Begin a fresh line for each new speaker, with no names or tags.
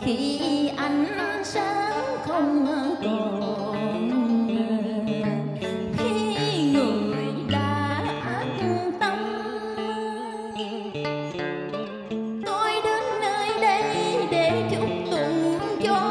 khi ánh sáng không còn, khi người đã ác tâm. Tôi đến nơi đây để chúc tụng cho